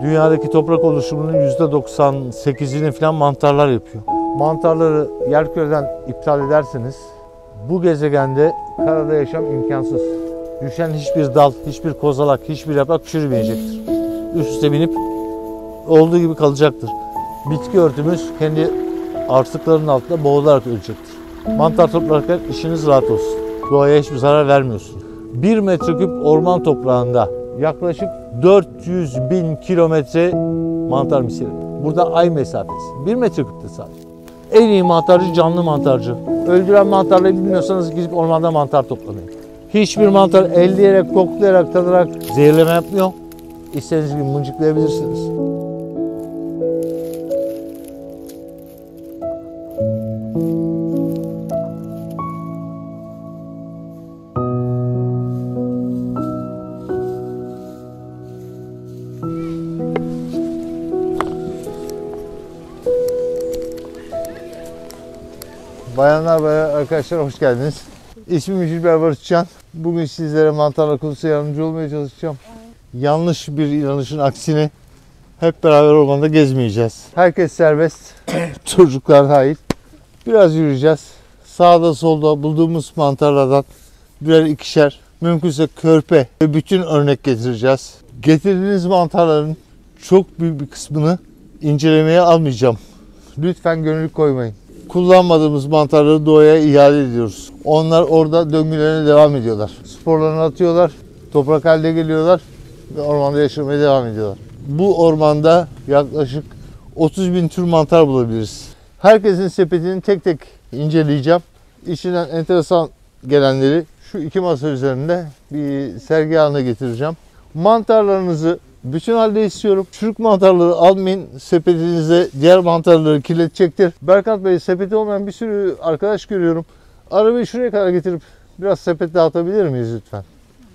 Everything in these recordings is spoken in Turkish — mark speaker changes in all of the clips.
Speaker 1: Dünyadaki toprak oluşumunun %98'ini falan mantarlar yapıyor. Mantarları yerküreden iptal ederseniz bu gezegende karada yaşam imkansız. Düşen hiçbir dal, hiçbir kozalak, hiçbir yaprak çürümeyecektir. Üst üste binip olduğu gibi kalacaktır. Bitki örtümüz kendi artıklarının altında boğularak ölecektir. Mantar toplarken işiniz rahat olsun. Doğaya hiçbir zarar vermiyorsun. 1 metreküp orman toprağında yaklaşık 400.000 kilometre mantar misali. Burada ay mesafesi. 1 metreküpte sadece. En iyi mantarcı canlı mantarcı. Öldüren mantarları bilmiyorsanız gidip ormanda mantar toplamayın. Hiçbir mantar elleyerek, koklayarak, tadarak zehirleme yapmıyor. İstediğiniz gibi mıncıklayabilirsiniz. Bayanlar, arkadaşlar hoş geldiniz. İsmim Jülber Barışcan. Bugün sizlere mantarlar konusunda yardımcı olmaya çalışacağım. Yanlış bir inanışın aksine hep beraber ormanda gezmeyeceğiz. Herkes serbest, çocuklar dahil. Biraz yürüyeceğiz. Sağda solda bulduğumuz mantarlardan birer ikişer, mümkünse körpe ve bütün örnek getireceğiz. Getirdiğiniz mantarların çok büyük bir kısmını incelemeye almayacağım. Lütfen gönüllü koymayın. Kullanmadığımız mantarları doğaya iade ediyoruz. Onlar orada döngülerine devam ediyorlar. Sporlarını atıyorlar, toprak haline geliyorlar ve ormanda yaşamaya devam ediyorlar. Bu ormanda yaklaşık 30.000 tür mantar bulabiliriz. Herkesin sepetini tek tek inceleyeceğim. İçinden enteresan gelenleri şu iki masa üzerinde bir sergi haline getireceğim. Mantarlarınızı bütün halde istiyorum. Çürük mantarları almayın. Sepetinizde diğer mantarları kirletecektir. Berkant Bey, sepeti olmayan bir sürü arkadaş görüyorum. Arabayı şuraya kadar getirip biraz sepet dağıtabilir miyiz lütfen?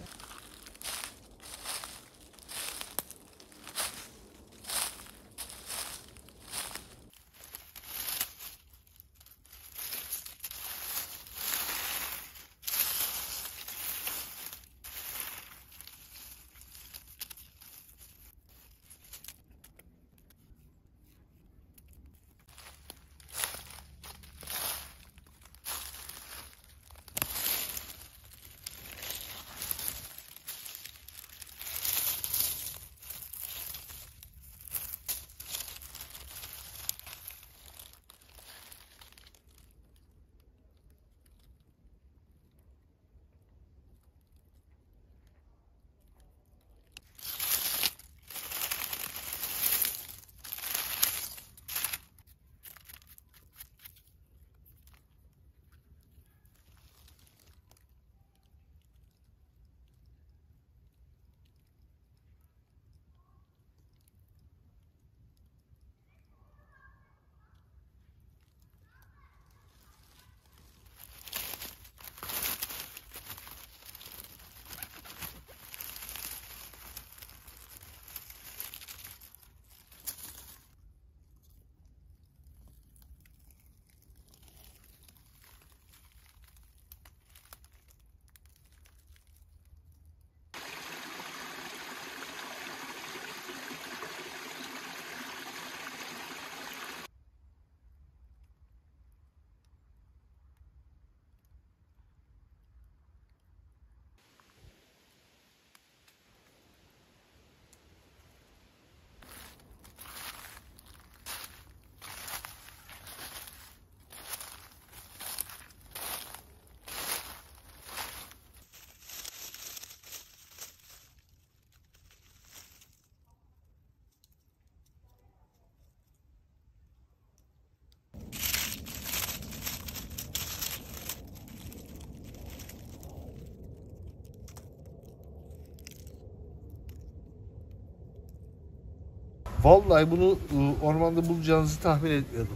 Speaker 1: Vallahi bunu ormanda bulacağınızı tahmin etmiyordum.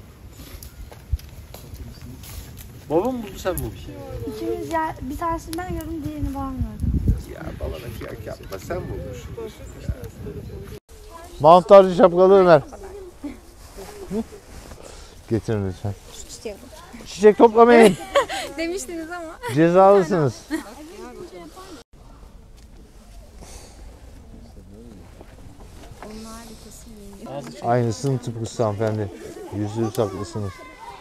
Speaker 1: Babam buldu, sen buldun.
Speaker 2: İkimiz ya, bir tanesini ben gördüm, diğerini babam gördü.
Speaker 1: Ya babana kıyak yapma, sen bulmuşsun. Mantarcı şapkalı Ömer. Getirin lütfen.
Speaker 2: İstiyorum.
Speaker 1: Çiçek toplamayın.
Speaker 2: Demiştiniz ama.
Speaker 1: Cezalısınız.
Speaker 2: Onlar
Speaker 1: Aynısının tıpkısı hanımefendi. %100 haklısınız.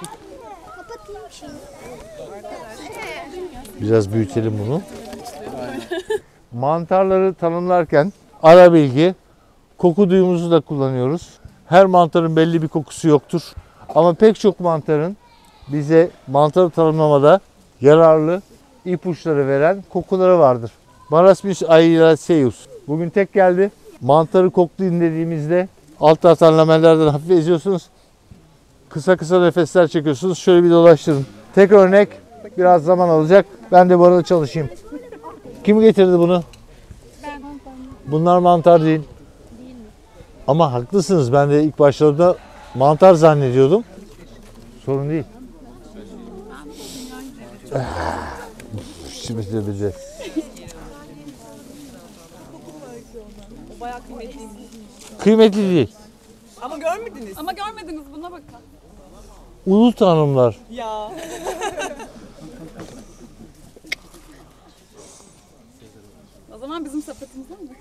Speaker 1: Biraz büyütelim bunu. Mantarları tanımlarken ara bilgi, koku duyumuzu da kullanıyoruz. Her mantarın belli bir kokusu yoktur. Ama pek çok mantarın bize mantarı tanımlamada yararlı ipuçları veren kokuları vardır. Marasmus ailaceus. Bugün tek geldi. Mantarı koklayın dediğimizde alt taraftan lamellerden hafif eziyorsunuz. Kısa kısa nefesler çekiyorsunuz. Şöyle bir dolaştırın. Tek örnek, biraz zaman alacak. Ben de bu arada çalışayım. Kim getirdi bunu? Bunlar mantar değil. Ama haklısınız. Ben de ilk başlarda mantar zannediyordum. Sorun değil. Şimdi bize.
Speaker 3: O bayağı kıymetliymiş.
Speaker 1: Kıymetli değil.
Speaker 3: Ama görmediniz. Ama görmediniz, buna bakın.
Speaker 1: Ulu tanrımlar.
Speaker 3: Ya. O zaman bizim sepetimizde mi?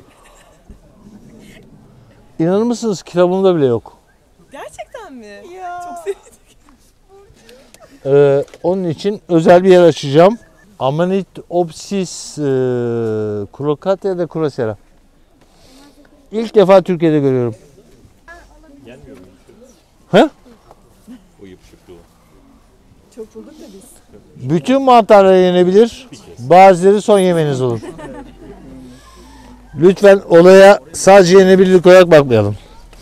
Speaker 1: İnanır mısınız, kitabımda bile yok.
Speaker 3: Gerçekten mi? Ya. Çok sevindim.
Speaker 1: Onun için özel bir yer açacağım. Amanitopsis crocata da crocera. İlk defa Türkiye'de görüyorum.
Speaker 4: Yenmiyor mu?
Speaker 1: He?
Speaker 4: O yapışıklığı.
Speaker 3: Çok bulduk da biz.
Speaker 1: Bütün mantarlar yenebilir. Bazıları son yemeniz olur. Lütfen olaya sadece yenebilirlik olarak bakmayalım.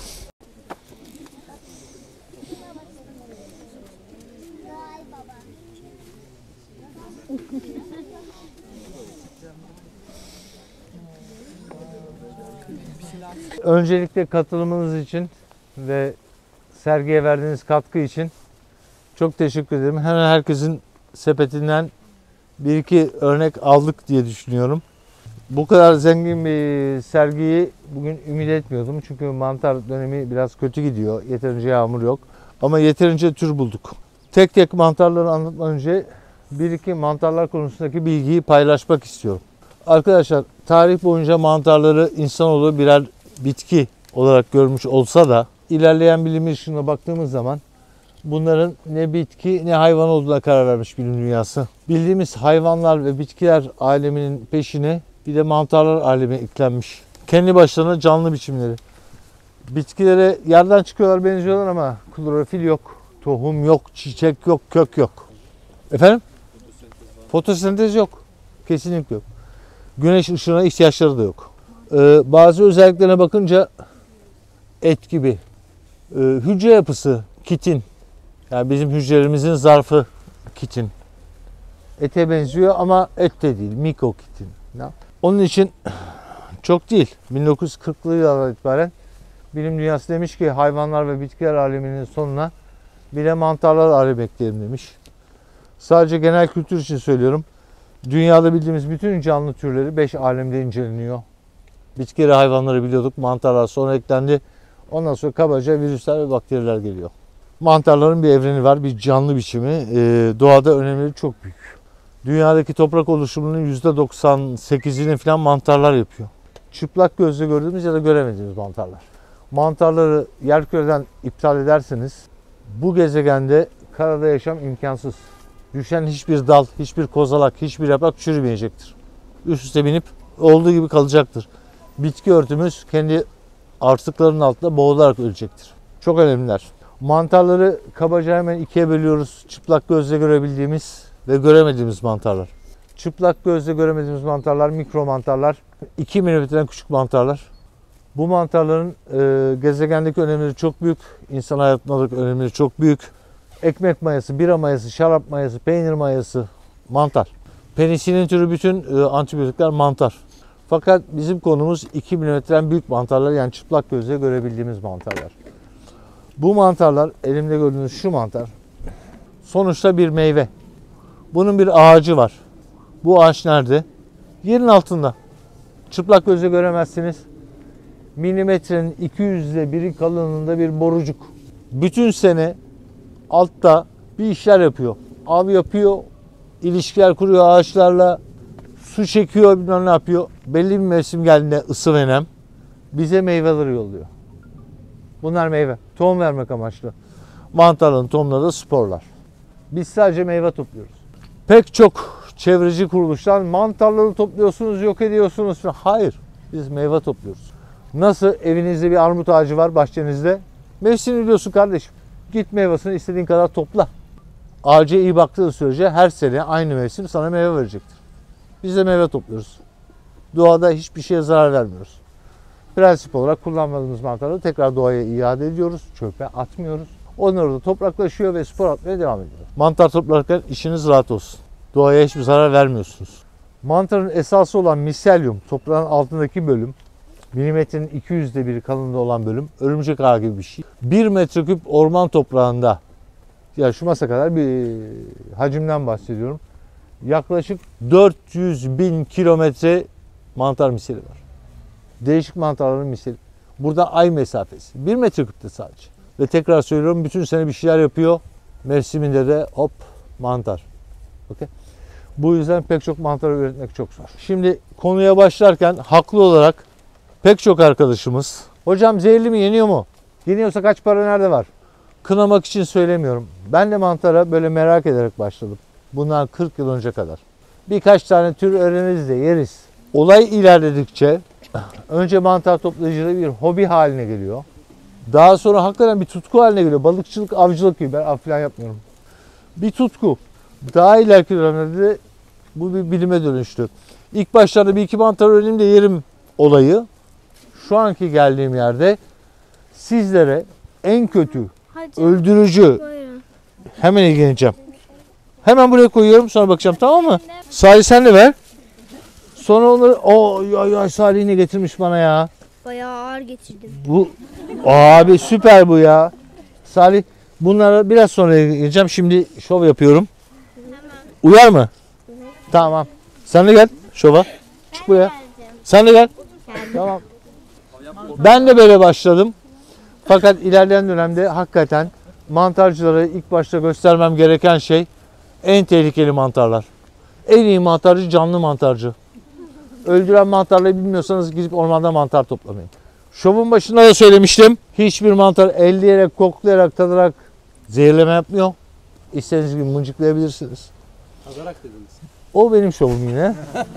Speaker 1: Öncelikle katılımınız için ve sergiye verdiğiniz katkı için çok teşekkür ederim. Hemen herkesin sepetinden bir iki örnek aldık diye düşünüyorum. Bu kadar zengin bir sergiyi bugün ümit etmiyordum. Çünkü mantar dönemi biraz kötü gidiyor. Yeterince yağmur yok. Ama yeterince tür bulduk. Tek tek mantarları anlatmadan önce bir iki mantarlar konusundaki bilgiyi paylaşmak istiyorum. Arkadaşlar, tarih boyunca mantarları insanoğlu birer bitki olarak görmüş olsa da ilerleyen bilim ışığına baktığımız zaman bunların ne bitki ne hayvan olduğuna karar vermiş bilim dünyası. Bildiğimiz hayvanlar ve bitkiler aleminin peşine bir de mantarlar alemi eklenmiş. Kendi başlarına canlı biçimleri. Bitkilere yerden çıkıyorlar, benziyorlar ama klorofil yok, tohum yok, çiçek yok, kök yok. Efendim? Fotosentez yok. Kesinlikle yok. Güneş ışığına ihtiyaçları da yok. Bazı özelliklerine bakınca et gibi. Hücre yapısı kitin. Yani bizim hücrelerimizin zarfı kitin. Ete benziyor ama et de değil. Mikokitin. Onun için çok değil. 1940'lı yıllardan itibaren bilim dünyası demiş ki hayvanlar ve bitkiler aleminin sonuna bir de mantarlar alemi ekleyelim demiş. Sadece genel kültür için söylüyorum. Dünyada bildiğimiz bütün canlı türleri 5 alemde inceleniyor. Bitkileri, hayvanları biliyorduk. Mantarlar sonra eklendi. Ondan sonra kabaca virüsler ve bakteriler geliyor. Mantarların bir evreni var, bir canlı biçimi. Doğada önemleri çok büyük. Dünyadaki toprak oluşumunun %98'ini falan mantarlar yapıyor. Çıplak gözle gördüğümüz ya da göremediğimiz mantarlar. Mantarları yerküreden iptal ederseniz bu gezegende karada yaşam imkansız. Düşen hiçbir dal, hiçbir kozalak, hiçbir yaprak çürümeyecektir. Üst üste binip olduğu gibi kalacaktır. Bitki örtümüz kendi artıklarının altında boğularak ölecektir. Çok önemliler. Mantarları kabaca hemen ikiye bölüyoruz. Çıplak gözle görebildiğimiz ve göremediğimiz mantarlar. Çıplak gözle göremediğimiz mantarlar, mikro mantarlar, 2 milimetreden küçük mantarlar. Bu mantarların gezegendeki önemleri çok büyük. İnsan hayatındaki önemleri çok büyük. Ekmek mayası, bira mayası, şarap mayası, peynir mayası, mantar. Penisilin türü bütün antibiyotikler mantar. Fakat bizim konumuz 2 milimetreden büyük mantarlar, yani çıplak gözle görebildiğimiz mantarlar. Bu mantarlar, elimde gördüğünüz şu mantar, sonuçta bir meyve. Bunun bir ağacı var. Bu ağaç nerede? Yerin altında. Çıplak gözle göremezsiniz. Milimetrenin 200'de biri kalınlığında bir borucuk. Bütün sene altta bir işler yapıyor. Av yapıyor, ilişkiler kuruyor ağaçlarla, su çekiyor, bilmem ne yapıyor. Belli bir mevsim geldiğinde ısı ve nem bize meyveleri yolluyor. Bunlar meyve. Tohum vermek amaçlı. Mantarların tohumları da sporlar. Biz sadece meyve topluyoruz. Pek çok çevreci kuruluştan mantarları topluyorsunuz, yok ediyorsunuz. Hayır. Biz meyve topluyoruz. Nasıl evinizde bir armut ağacı var bahçenizde? Mevsimini biliyorsun kardeşim. Git meyvesini istediğin kadar topla. Ağaca iyi baktığın sürece her sene aynı mevsim sana meyve verecektir. Biz de meyve topluyoruz. Doğada hiçbir şeye zarar vermiyoruz. Prensip olarak kullanmadığımız mantarları tekrar doğaya iade ediyoruz. Çöpe atmıyoruz. Onlar orada topraklaşıyor ve spor atmaya devam ediyor. Mantar toplarken işiniz rahat olsun. Doğaya hiçbir zarar vermiyorsunuz. Mantarın esası olan miselyum, toprağın altındaki bölüm, milimetrenin 200'de bir kalınlığı olan bölüm, örümcek ağı gibi bir şey. 1 metreküp orman toprağında, ya şu masa kadar bir hacimden bahsediyorum. Yaklaşık 400 bin kilometre mantar miseli var. Değişik mantarların miseli. Burada ay mesafesi. 1 metreküpte sadece. Ve tekrar söylüyorum, bütün sene bir şeyler yapıyor. Mevsiminde de hop mantar. Okay. Bu yüzden pek çok mantar üretmek çok zor. Şimdi konuya başlarken haklı olarak pek çok arkadaşımız hocam zehirli mi, yeniyor mu? Yeniyorsa kaç para nerede var? Kınamak için söylemiyorum. Ben de mantara böyle merak ederek başladım. Bundan 40 yıl önce kadar. Birkaç tane tür öğreniriz de yeriz. Olay ilerledikçe önce mantar toplayıcılığı bir hobi haline geliyor. Daha sonra hakikaten bir tutku haline geliyor. Balıkçılık, avcılık gibi. Ben av falan yapmıyorum. Bir tutku. Daha ileriki dönemlerde bu bir bilime dönüştü. İlk başlarda bir iki mantar öğreneyim de yerim olayı. Şu anki geldiğim yerde sizlere en kötü,
Speaker 2: Hadi.
Speaker 1: öldürücü,
Speaker 2: Buyurun.
Speaker 1: hemen ilgileneceğim. Hemen buraya koyuyorum, sonra bakacağım, tamam mı? Salih sen de ver. Sonra onları ya Salih ne getirmiş bana ya.
Speaker 2: Bayağı ağır getirdim.
Speaker 1: Bu abi süper bu ya. Salih bunlara biraz sonra geleceğim. Şimdi şov yapıyorum. Uyar mı? Tamam. Sen de gel şova. Çık buraya. Sen de gel. Tamam. Ben de böyle başladım. Fakat ilerleyen dönemde hakikaten mantarcılara ilk başta göstermem gereken şey en tehlikeli mantarlar. En iyi mantarcı canlı mantarcı. Öldüren mantarları bilmiyorsanız gidip ormanda mantar toplamayın. Şovun başında da söylemiştim. Hiçbir mantar elleyerek, koklayarak, tadarak zehirleme yapmıyor. İstediğiniz gibi mıncıklayabilirsiniz.
Speaker 4: Tadarak dediniz.
Speaker 1: O benim şovum yine.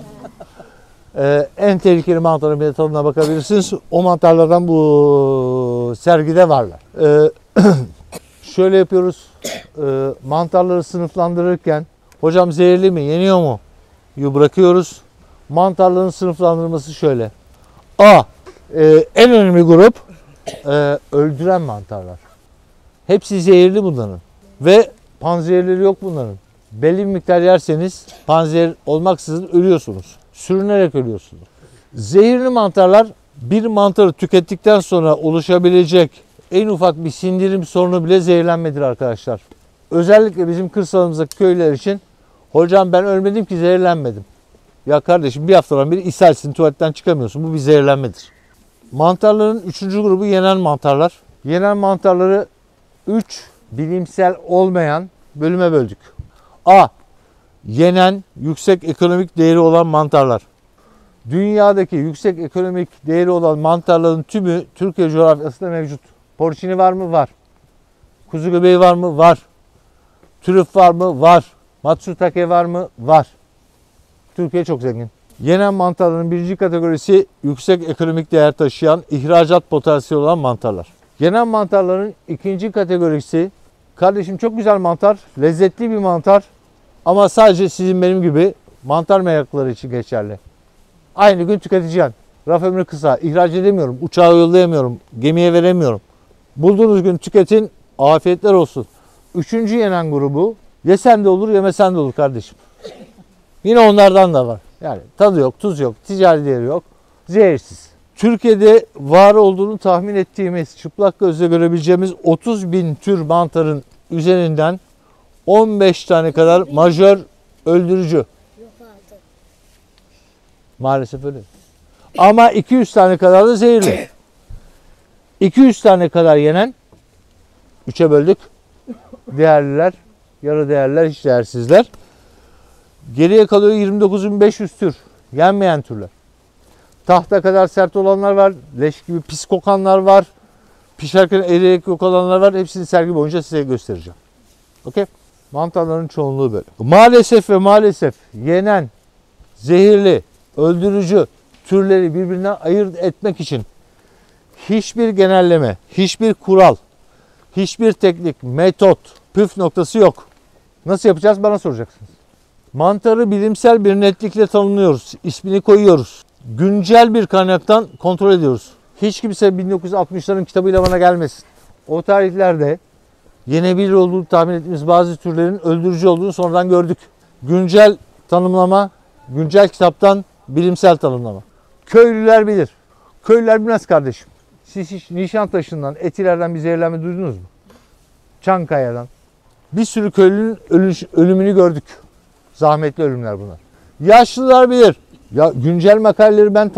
Speaker 1: En tehlikeli mantarın bir tadına bakabilirsiniz. O mantarlardan bu sergide varlar. Şöyle yapıyoruz. Mantarları sınıflandırırken hocam zehirli mi, yeniyor mu? Bırakıyoruz. Mantarların sınıflandırması şöyle. A. En önemli grup öldüren mantarlar. Hepsi zehirli bunların. Ve panzehirleri yok bunların. Belli bir miktar yerseniz panzehir olmaksızın ölüyorsunuz. Sürünerek ölüyorsunuz. Zehirli mantarlar bir mantarı tükettikten sonra oluşabilecek en ufak bir sindirim sorunu bile zehirlenmedir arkadaşlar. Özellikle bizim kırsalımızdaki köyler için hocam ben ölmedim ki zehirlenmedim. Ya kardeşim bir haftadan beri ishalsin, tuvaletten çıkamıyorsun. Bu bir zehirlenmedir. Mantarların 3. grubu yenen mantarlar. Yenen mantarları 3 bilimsel olmayan bölüme böldük. A. Yenen yüksek ekonomik değeri olan mantarlar. Dünyadaki yüksek ekonomik değeri olan mantarların tümü Türkiye coğrafyasında mevcut. Porcini var mı? Var. Kuzu göbeği var mı? Var. Trüf var mı? Var. Matsutake var mı? Var. Türkiye çok zengin. Yenen mantarların birinci kategorisi yüksek ekonomik değer taşıyan, ihracat potansiyeli olan mantarlar. Yenen mantarların ikinci kategorisi, kardeşim çok güzel mantar, lezzetli bir mantar ama sadece sizin benim gibi mantar meraklıları için geçerli. Aynı gün tüketeceksin. Raf ömrü kısa, ihraç edemiyorum, uçağa yollayamıyorum, gemiye veremiyorum. Bulduğunuz gün tüketin, afiyetler olsun. Üçüncü yenen grubu, yesen de olur, yemesen de olur kardeşim. Yine onlardan da var. Yani tadı yok, tuz yok, ticari değeri yok, zehirsiz. Türkiye'de var olduğunu tahmin ettiğimiz, çıplak gözle görebileceğimiz 30 bin tür mantarın üzerinden 15 tane kadar majör öldürücü. Maalesef öyle. Ama 200 tane kadar da zehirli. 200 tane kadar yenen, 3'e böldük. Değerliler, yarı değerliler, hiç değersizler. Geriye kalıyor 29.500 tür. Yenmeyen türler. Tahta kadar sert olanlar var. Leş gibi pis kokanlar var. pişerken eriyerek yok olanlar var. Hepsini sergi boyunca size göstereceğim. Okey? Mantarların çoğunluğu böyle. Maalesef ve maalesef yenen, zehirli, öldürücü türleri birbirinden ayırt etmek için hiçbir genelleme, hiçbir kural, hiçbir teknik, metot, püf noktası yok. Nasıl yapacağız bana soracaksınız. Mantarı bilimsel bir netlikle tanımlıyoruz. İsmini koyuyoruz. Güncel bir kaynaktan kontrol ediyoruz. Hiç kimse 1960'ların kitabıyla bana gelmesin. O tarihlerde yenebilir olduğunu tahmin ettiğimiz bazı türlerin öldürücü olduğunu sonradan gördük. Güncel tanımlama, güncel kitaptan bilimsel tanımlama. Köylüler bilir. Köylüler bilmez kardeşim. Siz hiç Nişantaşı'ndan, Etiler'den bir zehirlenme duydunuz mu? Çankaya'dan. Bir sürü köylünün ölümünü gördük. Zahmetli ölümler bunlar. Yaşlılar bilir. Ya güncel makaleleri ben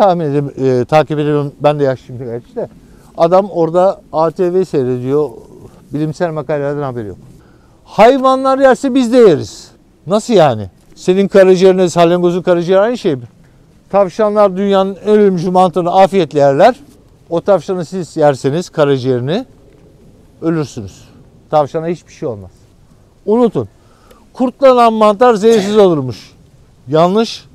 Speaker 1: takip ediyorum. Ben de yaşlıyım gerçi de. Adam orada ATV seyrediyor. Bilimsel makalelerden haberi yok. Hayvanlar yerse biz de yeriz. Nasıl yani? Senin karaciğerine, salyangozun karaciğeri aynı şey mi? Tavşanlar dünyanın en ölümcül mantarını afiyetle yerler. O tavşanı siz yerseniz karaciğerini ölürsünüz. Tavşana hiçbir şey olmaz. Unutun. Kurtlanan mantar zehirsiz olurmuş. Yanlış,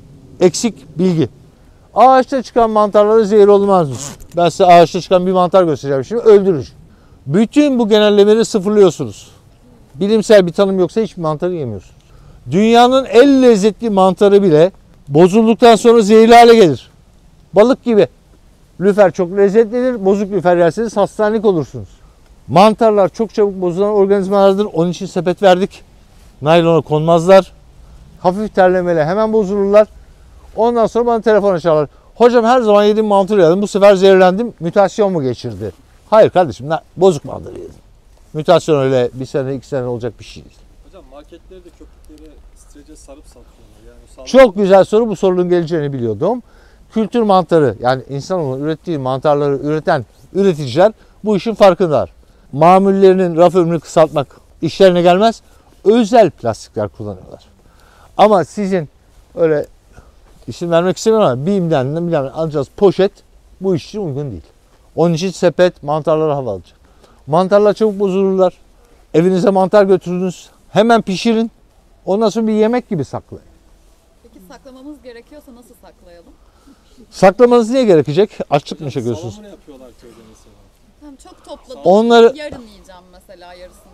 Speaker 1: eksik bilgi. Ağaçta çıkan mantarlara zehir olmazmış. Ben size ağaçta çıkan bir mantar göstereceğim şimdi. Öldürücü. Bütün bu genellemeleri sıfırlıyorsunuz. Bilimsel bir tanım yoksa hiçbir mantarı yemiyorsunuz. Dünyanın en lezzetli mantarı bile bozulduktan sonra zehirli hale gelir. Balık gibi. Lüfer çok lezzetlidir. Bozuk lüfer yerseniz hastanelik olursunuz. Mantarlar çok çabuk bozulan organizmalardır. Onun için sepet verdik. Naylona konmazlar. Hafif terlemeyle hemen bozulurlar. Ondan sonra bana telefon açarlar. Hocam her zaman yediğim mantar yedim. Bu sefer zehirlendim. Mütasyon mu geçirdi? Hayır kardeşim. Bozuk mantar yedim. Mütasyon öyle bir sene 2 sene olacak bir şey değil.
Speaker 4: Hocam marketlerde köpükleri strece sarıp satıyorlar. Yani
Speaker 1: Çok güzel soru. Bu sorunun geleceğini biliyordum. Kültür mantarı yani insanoğlunun ürettiği mantarları üreten üreticiler bu işin farkındalar. Mamullerinin raf ömrünü kısaltmak işlerine gelmez. Özel plastikler kullanıyorlar. Ama sizin öyle isim vermek istemiyorum ama BİM'den alacağız poşet bu iş için uygun değil. Onun için sepet mantarlara hava alacak. Mantarlar çabuk bozulurlar. Evinize mantar götürdünüz. Hemen pişirin. Ondan sonra bir yemek gibi saklayın.
Speaker 3: Peki saklamamız gerekiyorsa nasıl saklayalım?
Speaker 1: Saklamanız niye gerekecek? Açlık mı çekiyorsunuz?
Speaker 4: salamını yapıyorlar köyde mesela.
Speaker 3: Tamam çok topladım.
Speaker 1: Onları-
Speaker 3: Yarın yiyeceğim mesela yarısını.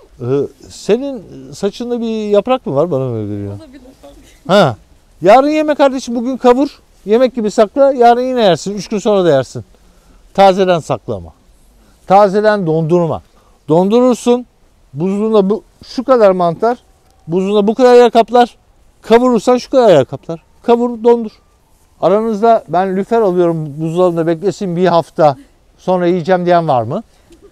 Speaker 1: Senin saçında bir yaprak mı var? Bana mı öyle geliyor?
Speaker 3: Olabilir.
Speaker 1: Ha. Yarın yeme kardeşim. Bugün kavur. Yemek gibi sakla. Yarın yine yersin. 3 gün sonra da yersin. Tazeden saklama. Tazeden dondurma. Dondurursun. Buzluğunda şu kadar mantar. Buzluğunda bu kadar yer kaplar. Kavurursan şu kadar yer kaplar. Kavur, dondur. Aranızda ben lüfer alıyorum buzdolabında beklesin bir hafta sonra yiyeceğim diyen var mı?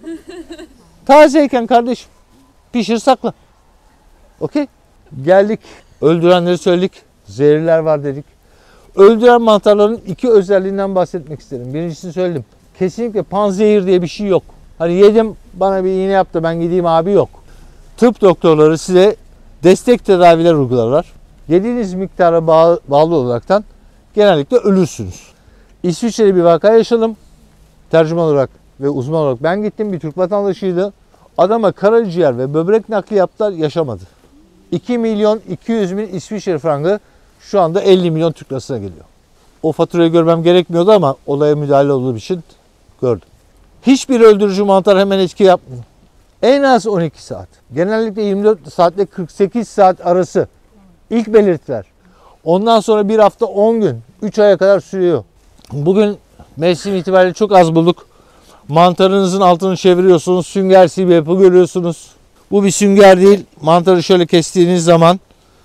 Speaker 1: Tazeyken kardeşim pişir sakla. Okey? Geldik. Öldürenleri söyledik. Zehirler var dedik. Öldüren mantarların 2 özelliğinden bahsetmek isterim. Birincisini söyledim. Kesinlikle panzehir diye bir şey yok. Hani yedim bana bir iğne yaptı ben gideyim abi yok. Tıp doktorları size destek tedaviler uygularlar. Yediğiniz miktara bağlı olaraktan genellikle ölürsünüz. İsviçre'de bir vaka yaşadım. Tercüman olarak ve uzman olarak ben gittim. Bir Türk vatandaşıydı. Adama karaciğer ve böbrek nakli yaptılar yaşamadı. 2 milyon 200 bin İsviçre frangı şu anda 50 milyon Türk lirasına geliyor. O faturayı görmem gerekmiyordu ama olaya müdahale olduğu için gördüm. Hiçbir öldürücü mantar hemen etki yapmıyor. En az 12 saat. Genellikle 24 saatle 48 saat arası ilk belirtiler. Ondan sonra bir hafta 10 gün, 3 aya kadar sürüyor. Bugün mevsim itibariyle çok az bulduk. Mantarınızın altını çeviriyorsunuz, süngersi bir yapı görüyorsunuz. Bu bir sünger değil. Mantarı şöyle kestiğiniz zaman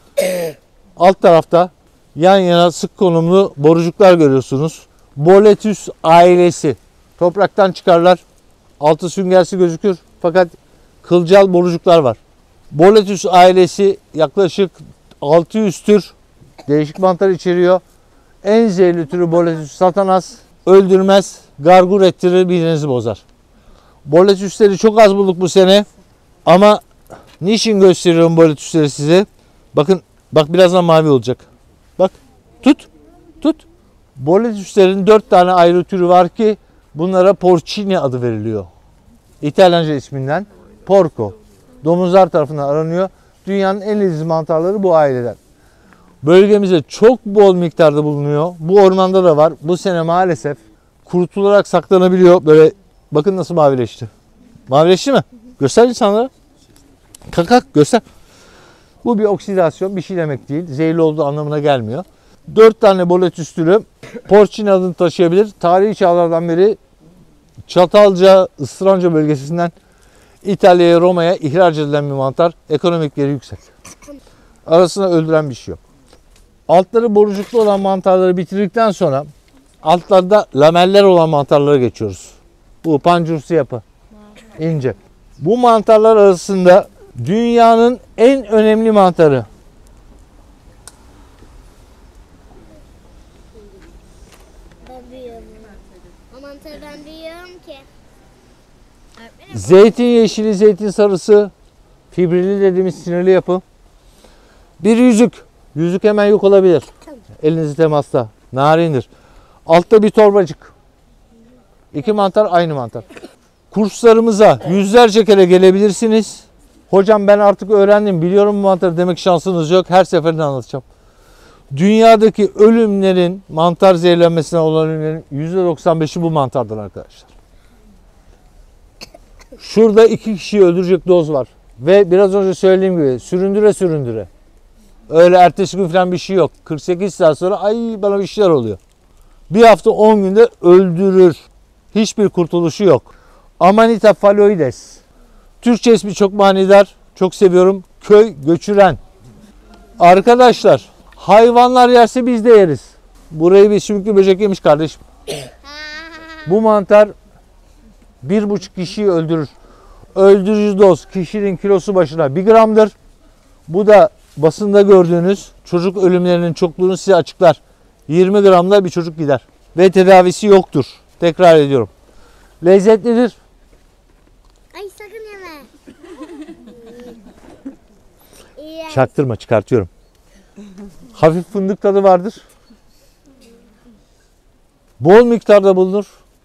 Speaker 1: alt tarafta yan yana sık konumlu borucuklar görüyorsunuz. Boletus ailesi. Topraktan çıkarlar. Altı süngersi gözükür. Fakat kılcal borucuklar var. Boletus ailesi yaklaşık 600 tür değişik mantar içeriyor. En zehirli türü Boletus satanas. Öldürmez, gargur ettirir, midenizi bozar. Boletus'leri çok az bulduk bu sene. Ama niçin gösteriyorum boletus'leri size? Bakın, bak birazdan mavi olacak. Bak, tut. Boletus'lerin 4 tane ayrı türü var ki bunlara porcini adı veriliyor. İtalyanca isminden porco. Domuzlar tarafından aranıyor. Dünyanın en leziz mantarları bu aileden. Bölgemizde çok bol miktarda bulunuyor. Bu ormanda da var. Bu sene maalesef kurutularak saklanabiliyor. Böyle bakın nasıl mavileşti. Mavileşti mi? Göster insanlara. Kalk göster. Bu bir oksidasyon, bir şey demek değil. Zehirli olduğu anlamına gelmiyor. 4 tane boletus türü porcini adını taşıyabilir. Tarihi çağlardan beri Çatalca, Isranca bölgesinden İtalya'ya, Roma'ya ihraç edilen bir mantar. Ekonomik değeri yüksek. Arasında öldüren bir şey yok. Altları borucuklu olan mantarları bitirdikten sonra altlarda lameller olan mantarlara geçiyoruz. Bu pancursu yapı. İnce. Bu mantarlar arasında dünyanın en önemli mantarı.
Speaker 5: Ben büyüyorum. O mantarı ben büyüyorum ki.
Speaker 1: Zeytin yeşili, zeytin sarısı, fibrili dediğimiz sinirli yapı. Bir yüzük. Yüzük hemen yok olabilir. Elinizi temasta. Narindir. Altta bir torbacık. İki mantar aynı mantar. Kurslarımıza yüzlerce kere gelebilirsiniz. Hocam ben artık öğrendim, biliyorum bu mantarı demek şansınız yok. Her seferinde anlatacağım. Dünyadaki ölümlerin, mantar zehirlenmesinden olan ölümlerin %95'i bu mantardan arkadaşlar. Şurada 2 kişiyi öldürecek doz var. Ve biraz önce söylediğim gibi süründüre süründüre. Öyle ertesi gün falan bir şey yok. 48 saat sonra ay bana bir şeyler oluyor. Bir hafta 10 günde öldürür. Hiçbir kurtuluşu yok. Amanita phalloides. Türkçe ismi çok manidar. Çok seviyorum. Köy göçüren. Arkadaşlar hayvanlar yerse biz de yeriz. Burayı bir sümüklü böcek yemiş kardeşim. Bu mantar 1,5 kişiyi öldürür. Öldürücü doz kişinin kilosu başına 1 gramdır. Bu da basında gördüğünüz çocuk ölümlerinin çokluğunu size açıklar. 20 gramda bir çocuk gider. Ve tedavisi yoktur. Tekrar ediyorum. Lezzetlidir.
Speaker 5: Ay sakın yeme. İyi.
Speaker 1: Çaktırma, çıkartıyorum. Hafif fındık tadı vardır. Bol miktarda bulunur.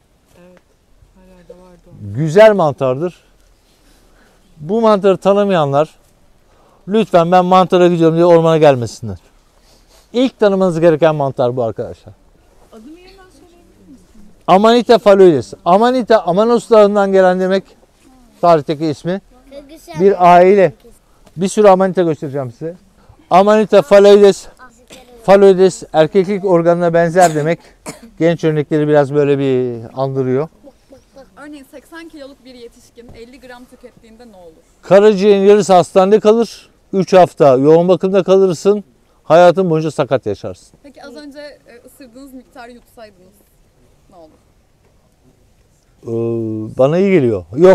Speaker 1: Güzel mantardır. Bu mantarı tanımayanlar lütfen ben mantara gidiyorum diye ormana gelmesinler. İlk tanımanız gereken mantar bu arkadaşlar.
Speaker 3: Adını yeniden söyleyebilir misin?
Speaker 1: Amanita phalloides. Amanita Amanos dağından gelen demek. Tarihteki ismi.
Speaker 5: Güzel.
Speaker 1: Bir aile. Bir sürü amanita göstereceğim size. Amanita phalloides. Phalloides erkeklik organına benzer demek. Genç örnekleri biraz böyle bir andırıyor.
Speaker 3: Örneğin 80 kiloluk bir yetişkin 50 gram tükettiğinde ne olur?
Speaker 1: Karaciğerin yarısı hastanede kalır. 3 hafta yoğun bakımda kalırsın. Hayatın boyunca sakat yaşarsın.
Speaker 3: Peki az önce ısırdığınız miktarı yutsaydınız ne olur?
Speaker 1: Bana iyi geliyor. Yok.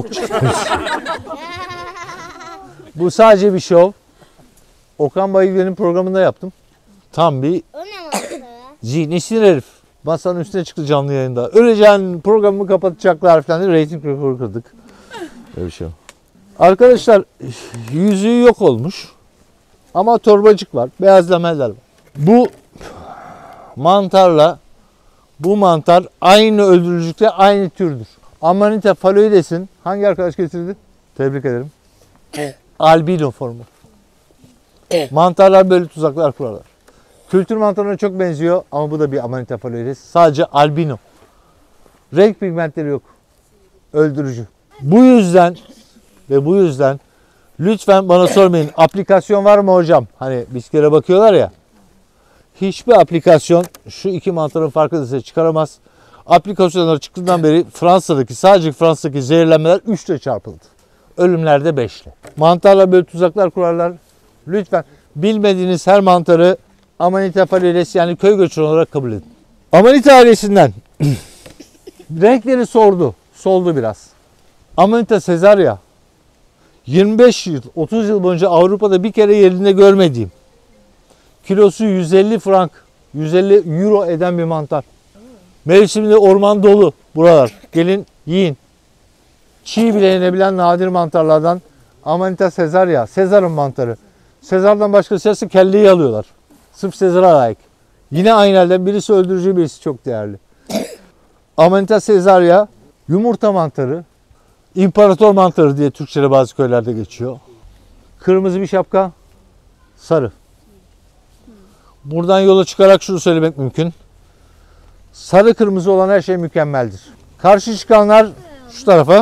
Speaker 1: Bu sadece bir şov. Okan Bayülgen'in programında yaptım. Tam bir
Speaker 5: O ne mantarı?
Speaker 1: zihni sinir herif. Masanın üstüne çıktı canlı yayında. Öleceğin programı kapatacaklar falan diye reyting rekoru kırdık. Öyle bir şey. Arkadaşlar yüzüğü yok olmuş. Ama torbacık var. Beyaz lameller var. Bu mantarla bu mantar aynı öldürücülükte aynı türdür. Amanita phalloides'in hangi arkadaş getirdi? Tebrik ederim. Albino formu. Mantarlar böyle tuzaklar kurarlar. Kültür mantarına çok benziyor ama bu da bir Amanita phalloides. Sadece albino. Renk pigmentleri yok. Öldürücü. Bu yüzden lütfen bana sormayın. Aplikasyon var mı hocam? Hani bir kere bakıyorlar ya. Hiçbir aplikasyon şu iki mantarın farkını size çıkaramaz. Aplikasyonlar çıktığından beri sadece Fransa'daki zehirlenmeler 3'te çarpıldı. Ölümler de 5'le. Mantarla böyle tuzaklar kurarlar. Lütfen bilmediğiniz her mantarı Amanita phalloides yani köy göçüren olarak kabul edin. Amanita ailesinden renkleri soldu biraz. Amanita caesarea 25 yıl, 30 yıl boyunca Avrupa'da bir kere yerinde görmediğim, kilosu 150 frank, 150 euro eden bir mantar. Mevsiminde orman dolu buralar. Gelin yiyin. Çiğ bile yenebilen nadir mantarlardan Amanita caesarea, Sezar'ın mantarı. Sezar'dan başkası yerse kelleyi alıyorlar. Sırf Sezar'a layık. Yine aynı elden birisi öldürücü, birisi çok değerli. Amanita caesarea yumurta mantarı. İmparator mantarı diye Türkçe'de bazı köylerde geçiyor. Kırmızı bir şapka, sarı. Buradan yola çıkarak şunu söylemek mümkün. Sarı kırmızı olan her şey mükemmeldir. Karşı çıkanlar şu tarafa.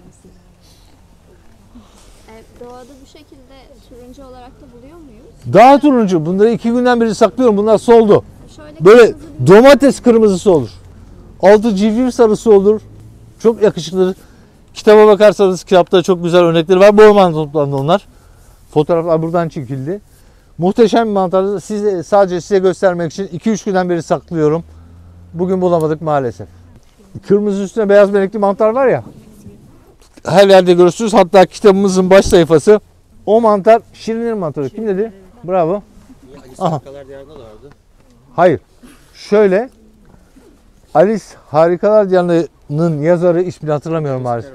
Speaker 5: Doğada bu şekilde turuncu olarak da buluyor muyuz?
Speaker 1: Daha turuncu. Bunları 2 günden beri saklıyorum. Bunlar soldu.
Speaker 5: Şöyle
Speaker 1: Böyle
Speaker 5: kırmızı bir-
Speaker 1: domates kırmızısı olur. Altı civciv sarısı olur. Çok yakışıklı. Kitaba bakarsanız kitapta çok güzel örnekleri var. Bu ormanda toplandı onlar. Fotoğraflar buradan çekildi. Muhteşem bir mantar. Sadece size göstermek için 2-3 günden beri saklıyorum. Bugün bulamadık maalesef. Kırmızı üstüne beyaz benekli mantar var ya. Her yerde görürsünüz. Hatta kitabımızın baş sayfası. O mantar Şirinler mantarı. Kim dedi? Bravo. Aha. Hayır. Şöyle. Alice Harikalar Diyarı'nın yazarı, ismini hatırlamıyorum maalesef.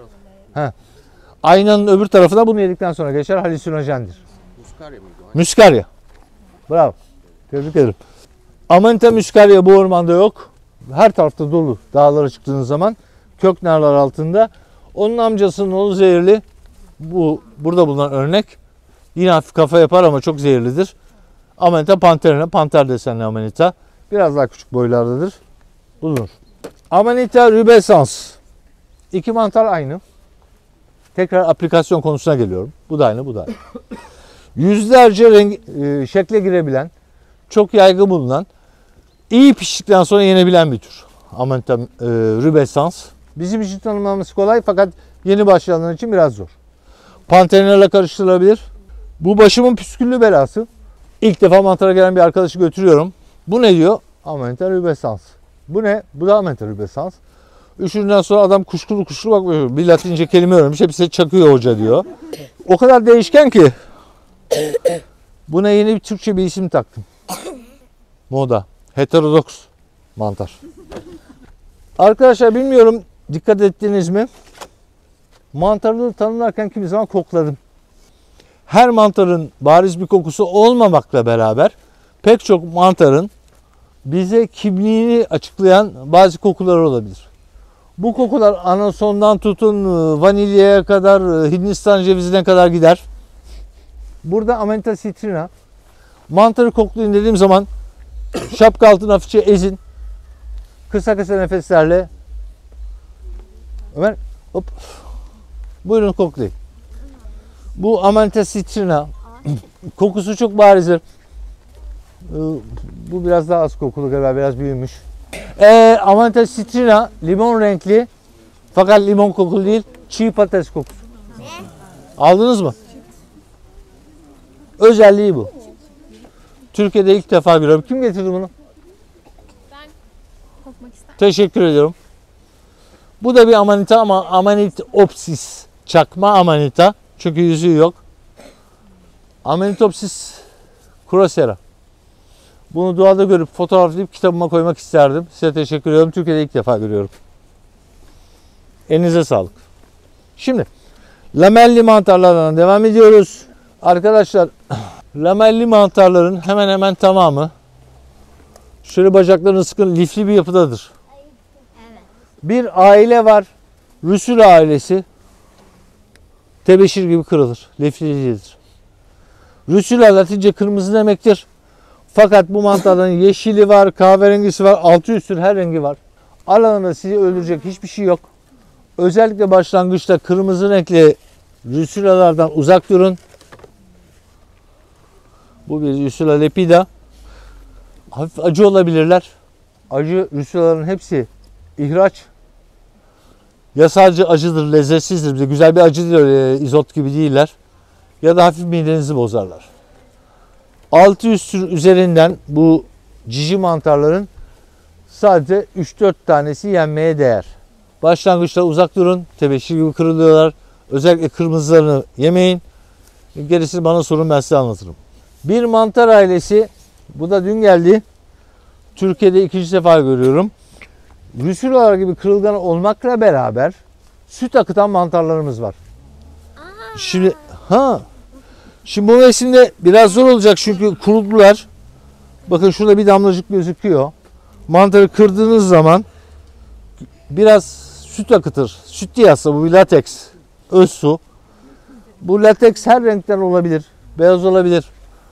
Speaker 1: Aynanın öbür tarafına bunu yedikten sonra geçer, halüsinojendir.
Speaker 4: Muskarya mıydı o?
Speaker 1: Muskarya. Bravo. Tebrik ederim. Amanita muskarya bu ormanda yok. Her tarafta dolu. Dağlara çıktığınız zaman kök narlar altında. Onun amcasının oğlu zehirli. Bu burada bulunan örnek. Yine hafif kafa yapar ama çok zehirlidir. Amanita panterina, panter desenli amanita. Biraz daha küçük boylardadır. Bulunur. Amanita rubescens. İki mantar aynı. Tekrar aplikasyon konusuna geliyorum. Bu da aynı, bu da aynı. Yüzlerce şekle girebilen, çok yaygın bulunan, iyi piştikten sonra yenebilen bir tür. Amanita rubescens. Bizim için tanımlaması kolay fakat yeni başlayanlar için biraz zor. Panterina'yla karıştırılabilir. Bu başımın püsküllü belası. İlk defa mantara gelen bir arkadaşı götürüyorum. Bu ne diyor? Amanita rubescens. Bu ne? Bu da Amanita rubescens. Üçüncüden sonra adam kuşkulu bakmıyor. Bir Latince kelime öğrenmiş. Hepsi çakıyor hoca diyor. O kadar değişken ki. Buna yeni bir Türkçe bir isim taktım. Moda. Heterodoks mantar. Arkadaşlar bilmiyorum dikkat ettiniz mi? Mantarları tanımlarken kimi zaman kokladım. Her mantarın bariz bir kokusu olmamakla beraber pek çok mantarın bize kimliğini açıklayan bazı kokular olabilir. Bu kokular anasondan tutun vanilyaya kadar, Hindistan cevizine kadar gider. Burada Amanita citrina. Mantarı koklayın dediğim zaman şapka altına hafifçe ezin. Kısa kısa nefeslerle. Ömer hop. Buyurun koklayın. Bu Amanita citrina. Kokusu çok barizdir. Bu biraz daha az kokulu galiba, biraz büyümüş. Amanita citrina limon renkli fakat limon kokulu değil, çiğ patates kokusu. Aldınız mı? Özelliği bu. Türkiye'de ilk defa görüyorum. Kim getirdi bunu?
Speaker 5: Ben kokmak ister.
Speaker 1: Teşekkür ediyorum. Bu da bir amanita ama Amanitopsis. Çakma amanita. Çünkü yüzüğü yok. Amanitopsis crocera. Bunu doğada görüp fotoğraflayıp kitabıma koymak isterdim. Size teşekkür ediyorum. Türkiye'de ilk defa görüyorum. Elinize sağlık. Şimdi lamelli mantarlardan devam ediyoruz. Arkadaşlar lamelli mantarların hemen hemen tamamı şöyle bacaklarını sıkın lifli bir yapıdadır.
Speaker 5: Evet.
Speaker 1: Bir aile var. Rüsül ailesi. Tebeşir gibi kırılır. Liflicidir. Rüsül Latince kırmızı demektir. Fakat bu mantarların yeşili var, kahverengisi var, altı üstü her rengi var. Aralarında sizi öldürecek hiçbir şey yok. Özellikle başlangıçta kırmızı renkli rüsulalardan uzak durun. Bu bir rüsula lepida. Hafif acı olabilirler. Acı rüsulaların hepsi ihraç. Ya sadece acıdır, lezzetsizdir. Bize güzel bir acı değil, öyle izot gibi değiller. Ya da hafif midenizi bozarlar. Altı üstü üzerinden bu cici mantarların sadece 3-4 tanesi yenmeye değer. Başlangıçta uzak durun. Tebeşir gibi kırılıyorlar. Özellikle kırmızılarını yemeyin. Gerisini bana sorun, ben size anlatırım. Bir mantar ailesi, bu da dün geldi. Türkiye'de ikinci sefer görüyorum. Rüsulalar gibi kırılgan olmakla beraber süt akıtan mantarlarımız var. Şimdi bu mevsimde biraz zor olacak çünkü kurudular. Bakın şurada bir damlacık gözüküyor. Mantarı kırdığınız zaman biraz süt akıtır. Süt değil aslında, bu bir lateks. öz su. Bu lateks her renkten olabilir. Beyaz olabilir.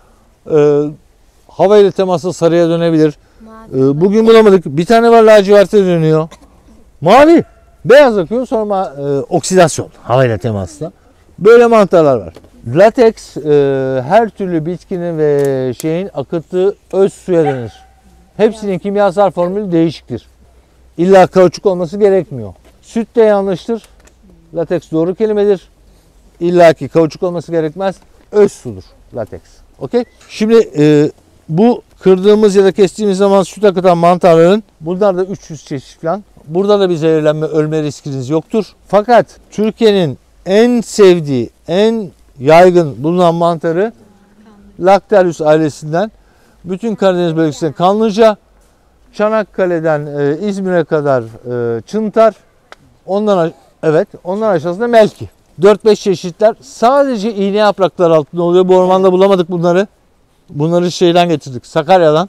Speaker 1: Hava ile temasla sarıya dönebilir. Bugün bulamadık. Bir tane var laciverte dönüyor. Mavi. Beyaz akıyor sonra oksidasyon hava ile temasla. Böyle mantarlar var. Lateks her türlü bitkinin ve şeyin akıttığı öz suya denir. Hepsinin kimyasal formülü değişiktir. İlla kauçuk olması gerekmiyor. Süt de yanlıştır. Lateks doğru kelimedir. İlla ki kauçuk olması gerekmez. Öz sudur lateks. Okey? Şimdi bu kırdığımız ya da kestiğimiz zaman süt akıtan mantarların bunlar da 300 çeşit falan. Burada da bir zehirlenme, ölme riskiniz yoktur. Fakat Türkiye'nin en sevdiği, en yaygın bulunan mantarı Lactarius ailesinden bütün Karadeniz bölgesinde Kanlıca, Çanakkale'den İzmir'e kadar Çıntar, ondan aşağısında Melki. 4-5 çeşitler sadece iğne yaprakları altında oluyor. Bu ormanda bulamadık bunları. Bunları şeyden getirdik, Sakarya'dan.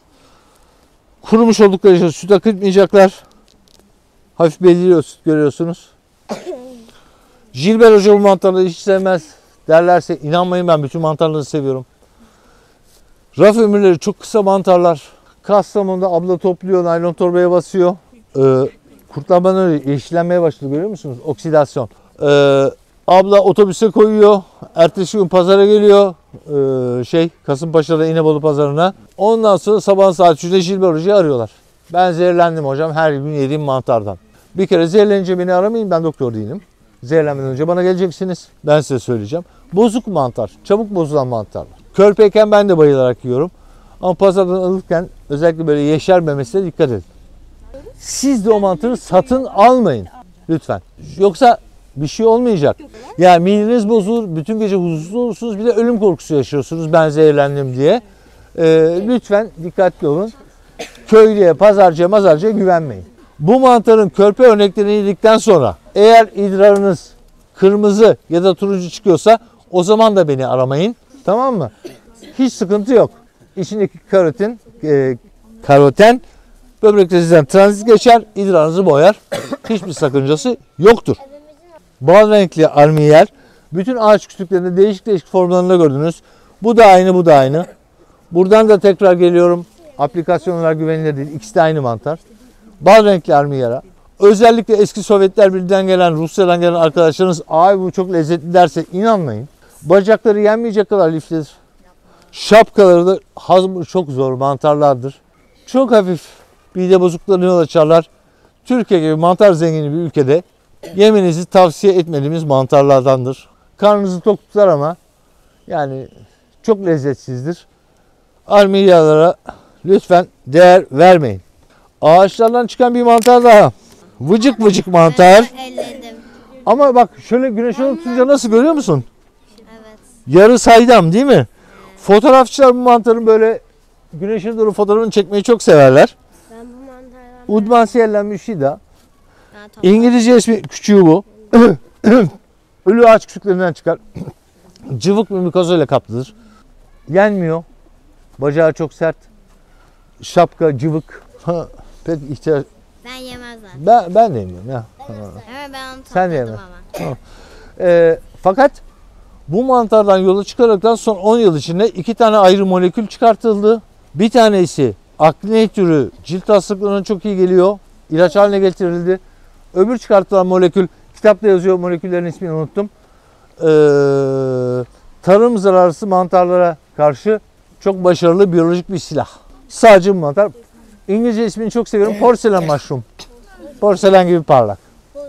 Speaker 1: Kurumuş oldukları için süt akıtmayacaklar. Hafif belirliyor süt, görüyorsunuz. Gilbert Hoca bu mantarları hiç sevmez derlerse inanmayın, ben bütün mantarları seviyorum. Raf ömürleri çok kısa mantarlar. Kastamonu'da abla topluyor, naylon torbaya basıyor. Kurtlanmadan öyle yeşillenmeye başladı, görüyor musunuz? Oksidasyon. Abla otobüse koyuyor. Ertesi gün pazara geliyor. Kasımpaşa'da İnebolu pazarına. Ondan sonra sabah saat 3'de Gilbert Hoca'yı arıyorlar. Ben zehirlendim hocam her gün yediğim mantardan. Bir kere zehirlenince beni aramayın, ben doktor değilim. Zehirlenmeden önce bana geleceksiniz. Ben size söyleyeceğim. Bozuk mantar, çabuk bozulan mantarlar. Körpeyken ben de bayılarak yiyorum. Ama pazardan alırken özellikle böyle yeşermemesine dikkat edin. Siz de o mantarı satın almayın lütfen. Yoksa bir şey olmayacak. Yani mideniz bozulur, bütün gece huzursuz olursunuz, bir de ölüm korkusu yaşıyorsunuz ben zehirlendim diye. Lütfen dikkatli olun. Köylüye, pazarcıya, mazarcıya güvenmeyin. Bu mantarın körpe örneklerini yedikten sonra eğer idrarınız kırmızı ya da turuncu çıkıyorsa o zaman da beni aramayın. Tamam mı? Hiç sıkıntı yok. İçindeki karoten böbrekte sizden transit geçer, idrarınızı boyar. Hiçbir sakıncası yoktur. Bal renkli armiyer. Bütün ağaç kütüklerinde değişik değişik formlarını gördünüz. Bu da aynı, bu da aynı. Buradan da tekrar geliyorum. Aplikasyonlar güvenilir değil. İkisi de aynı mantar. Bal renkli armiyera. Özellikle eski Sovyetler Birliği'nden gelen, Rusya'dan gelen arkadaşlarınız ay bu çok lezzetli derse inanmayın. Bacakları yenmeyecek kadar liflidir. Şapkaları da hazmı çok zor mantarlardır. Çok hafif mide bozukluklarına yol açarlar. Türkiye gibi mantar zengini bir ülkede yemenizi tavsiye etmediğimiz mantarlardandır. Karnınızı tok tutar ama yani çok lezzetsizdir. Armiyeralara lütfen değer vermeyin. Ağaçlardan çıkan bir mantar daha. Vıcık vıcık mantar.
Speaker 5: Elledim.
Speaker 1: Ama bak şöyle güneş onu tutunca nasıl, görüyor musun?
Speaker 5: Evet.
Speaker 1: Yarı saydam değil mi? Fotoğrafçılar bu mantarın böyle güneşe doğru fotoğrafını çekmeyi çok severler.
Speaker 5: Ben bu mantarlardan...
Speaker 1: Udmansiella müşida.
Speaker 5: Ben toplam-
Speaker 1: İngilizce ismi küçüğü bu. Ölü ağaç küçüklerinden çıkar. Cıvık bir mikozayla kaplıdır. Yenmiyor. Bacağı çok sert. Şapka cıvık. Pek ihtiyaç.
Speaker 5: Ben yemezler.
Speaker 1: Ben de yemiyorum ya.
Speaker 5: Ama ben onu
Speaker 1: Sen de
Speaker 5: topladım
Speaker 1: yeme.
Speaker 5: ama.
Speaker 1: Fakat bu mantardan yola çıkaraktan son 10 yıl içinde 2 tane ayrı molekül çıkartıldı. Bir tanesi akne türü cilt hastalıklarına çok iyi geliyor. İlaç haline getirildi. Öbür çıkartılan molekül, kitapta yazıyor, moleküllerin ismini unuttum. Tarım zararlısı mantarlara karşı çok başarılı biyolojik bir silah. Sadece bu mantar. İngilizce ismini çok seviyorum. Porselen mushroom. Porselen gibi parlak.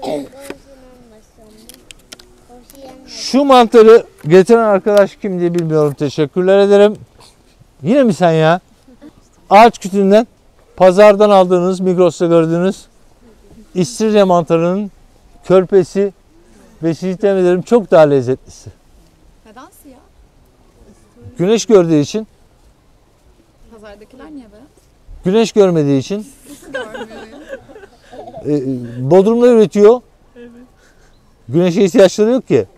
Speaker 1: Şu mantarı getiren arkadaş kim diye bilmiyorum. Teşekkürler ederim. Yine mi sen ya? Ağaç kütüğünden pazardan aldığınız, Migros'ta gördüğünüz İstiridye mantarının körpesi ve sizi temin ederim çok daha lezzetlisi.
Speaker 3: Neden siyah?
Speaker 1: Güneş gördüğü için,
Speaker 3: Pazardakiler niye be?
Speaker 1: güneş görmediği için
Speaker 3: Görmüyor ya.
Speaker 1: Bodrum'da üretiyor. Güneşe ihtiyaçları yok ki.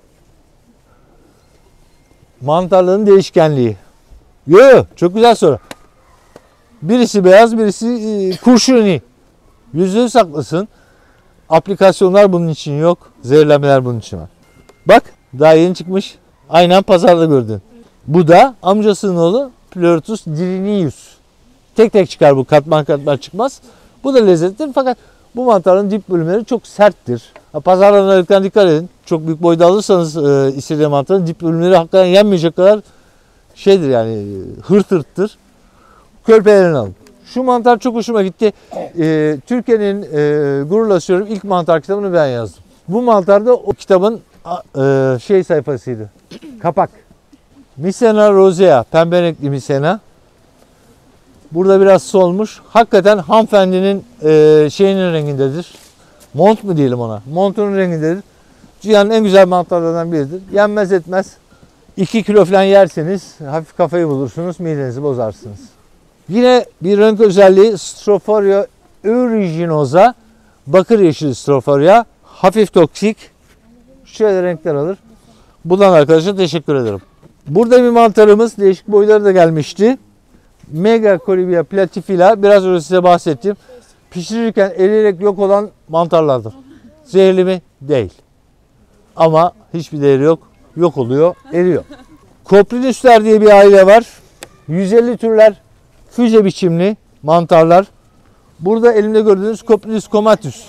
Speaker 1: Mantarların değişkenliği. Yo, çok güzel soru. Birisi beyaz, birisi kurşuni. %100 haklısın. Aplikasyonlar bunun için yok. Zehirlenmeler bunun için var. Bak daha yeni çıkmış. Aynen pazarda gördün. Bu da amcasının oğlu Pleurotus dirinius. Tek tek çıkar bu, katman katman çıkmaz. Bu da lezzetlidir fakat bu mantarın dip bölümleri çok serttir. Pazardan alırken dikkat edin. Çok büyük boyda alırsanız İstiridye mantarının dip bölümleri hakikaten yenmeyecek kadar şeydir yani hırt hırttır. Körpelerini alın. Şu mantar çok hoşuma gitti. Türkiye'nin gururla söylüyorum ilk mantar kitabını ben yazdım. Bu mantar da o kitabın sayfasıydı. Kapak. Misena rosea, pembe renkli misena. Burada biraz solmuş. Hakikaten hanımefendinin şeyinin rengindedir. Mont mu diyelim ona? Montunun rengindedir. Dünyanın en güzel mantarlarından biridir. Yenmez etmez. 2 kilo falan yerseniz hafif kafayı bulursunuz, midenizi bozarsınız. Yine bir renk özelliği Stropharia aeruginosa, bakır yeşili Stropharia, hafif toksik, şöyle renkler alır. Bulan arkadaşa teşekkür ederim. Burada bir mantarımız, değişik boyları da gelmişti. Megacolibia platifila, biraz önce size bahsettim. Pişirirken eriyerek yok olan mantarlardır. Zehirli mi? Değil. Ama hiçbir değeri yok. Yok oluyor, eriyor. Coprinusler diye bir aile var. 150 türler füze biçimli mantarlar. Burada elimde gördüğünüz Coprinus comatus.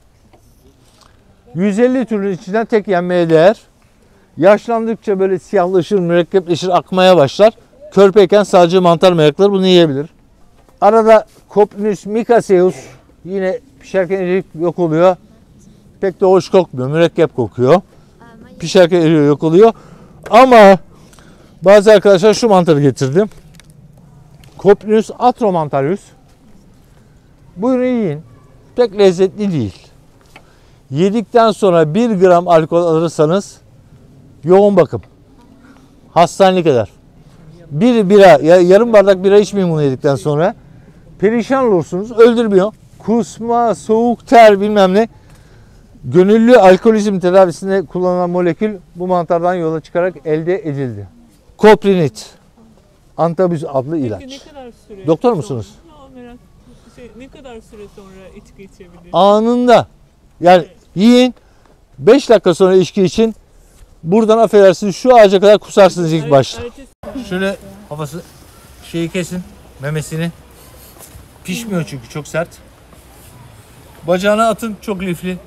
Speaker 1: 150 türün içinden tek yenmeye değer. Yaşlandıkça böyle siyahlaşır, mürekkepleşir, akmaya başlar. Körpeyken sadece mantar merakları bunu yiyebilir. Arada Coprinus micaceus yine pişerken eriyip yok oluyor. Pek de hoş kokmuyor, mürekkep kokuyor. Pişerken eriyor, yok oluyor. Ama bazı arkadaşlar şu mantarı getirdim. Coprinus atromantarius. Buyurun yiyin. Pek lezzetli değil. Yedikten sonra 1 gram alkol alırsanız yoğun bakım. Hastanelik eder. Bir bira, yarım bardak bira içmeyin bunu yedikten sonra. Perişan olursunuz. Öldürmüyor. Kusma, soğuk ter bilmem ne. Gönüllü alkolizm tedavisinde kullanılan molekül bu mantardan yola çıkarak elde edildi. Coprinit. Antabüs adlı ilaç.
Speaker 6: Peki ne kadar süre
Speaker 1: Doktor
Speaker 6: sonra-
Speaker 1: musunuz?
Speaker 6: Ya merak ne kadar süre sonra içki içebilir?
Speaker 1: Anında. Yani yiyin. 5 dakika sonra içki için buradan affedersiniz şu ağaca kadar kusarsınız ilk başta. Şöyle havası şeyi kesin, memesini. Pişmiyor çünkü çok sert. Bacağına atın, çok lifli.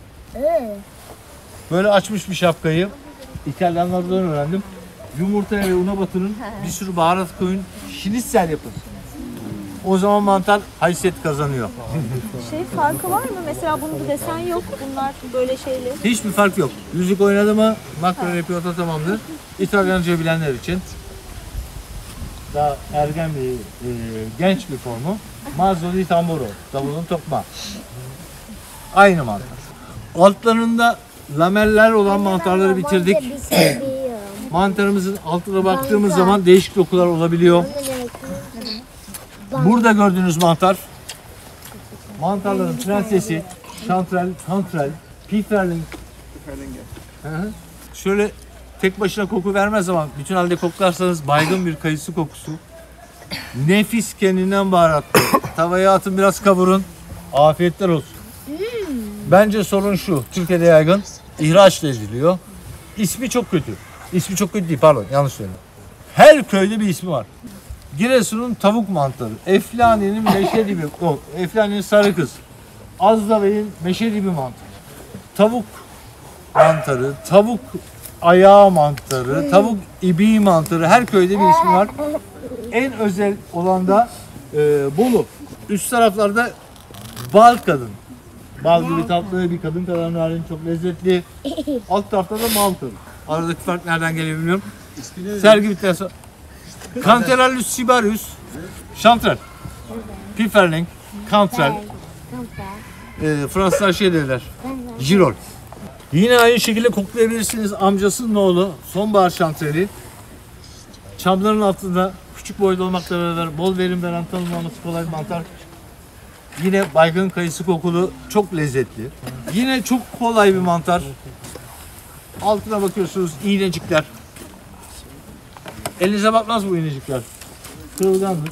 Speaker 1: Böyle açmış bir şapkayı. İtalyanlardan öğrendim. Yumurtaya ve una batırın, bir sürü baharat koyun, şinitsel yapın. O zaman mantar haysiyet kazanıyor.
Speaker 7: Farkı var mı? Mesela bunun bir desen yok. Bunlar böyle şeyler.
Speaker 1: Hiçbir fark yok. Yüzük oynadı mı makro repiyota tamamdır. İtalyanca bilenler için. Daha ergen bir, genç bir formu. Mazzoli tamburo, davulun tokma. Aynı mantar. Altlarında lameller olan mantarları bitirdik. Mantarımızın altına baktığımız zaman değişik dokular olabiliyor. Burada gördüğünüz mantar, mantarların prensesi, chanterelle, pifferling. Şöyle tek başına koku vermez ama bütün halde koklarsanız baygın bir kayısı kokusu. Nefis, kendinden baharatlı. Tavaya atın, biraz kavurun. Afiyetler olsun. Bence sorun şu, Türkiye'de yaygın, ihraç ediliyor. İsmi çok kötü. İsmi çok kötü değil, pardon, yanlış söyledim. Her köyde bir ismi var. Giresun'un tavuk mantarı, Eflani'nin meşe dibi, Eflani'nin sarı kız, Azdavey'in meşe dibi mantarı, tavuk mantarı, tavuk ayağı mantarı, tavuk ibiği mantarı, her köyde bir ismi var. En özel olan da Bolu. Üst taraflarda bal kadın. Bal gibi tatlı bir kadın kadar narin, çok lezzetli. Alt tarafta da mal kadın. Aradaki fark nereden geliyor bilmiyorum. Sergi bittikten sonra. Canterellus cibarius, chanterelle, pifferling, canterelle. Fransızlar şey derler, girol. Yine aynı şekilde koklayabilirsiniz. Amcasının oğlu, sonbahar chanterelle'i. Çamların altında küçük boyda olmakla beraber bol verim veren, tanımlaması kolay bir mantar. Yine baygın kayısı kokulu, çok lezzetli. Yine çok kolay bir mantar. Altına bakıyorsunuz, iğnecikler. Elinize bakmaz bu iğnecikler. Kırılgandır.